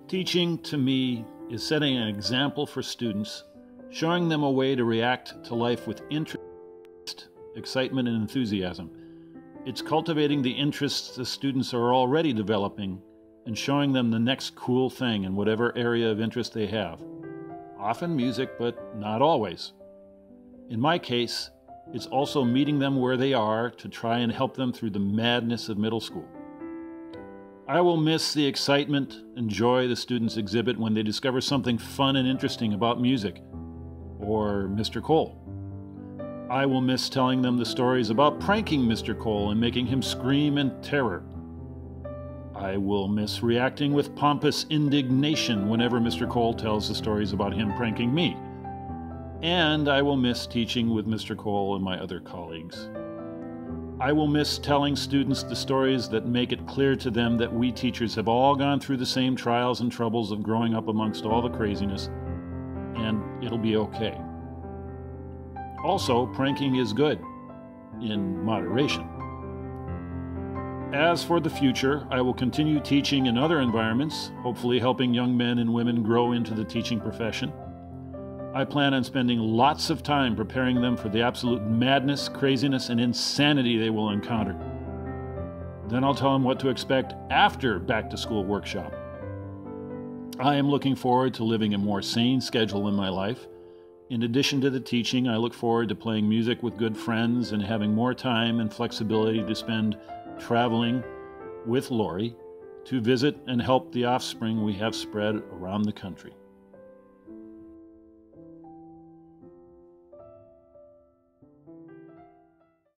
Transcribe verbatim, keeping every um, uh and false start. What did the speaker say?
Teaching, to me, is setting an example for students, showing them a way to react to life with interest, excitement, and enthusiasm. It's cultivating the interests the students are already developing and showing them the next cool thing in whatever area of interest they have. Often music, but not always. In my case, it's also meeting them where they are to try and help them through the madness of middle school. I will miss the excitement and joy the students exhibit when they discover something fun and interesting about music, or Mister Cole. I will miss telling them the stories about pranking Mister Cole and making him scream in terror. I will miss reacting with pompous indignation whenever Mister Cole tells the stories about him pranking me. And I will miss teaching with Mister Cole and my other colleagues. I will miss telling students the stories that make it clear to them that we teachers have all gone through the same trials and troubles of growing up amongst all the craziness, and it'll be okay. Also, pranking is good, in moderation. As for the future, I will continue teaching in other environments, hopefully helping young men and women grow into the teaching profession. I plan on spending lots of time preparing them for the absolute madness, craziness, and insanity they will encounter. Then I'll tell them what to expect after back-to-school workshop. I am looking forward to living a more sane schedule in my life. In addition to the teaching, I look forward to playing music with good friends and having more time and flexibility to spend traveling with Lori to visit and help the offspring we have spread around the country.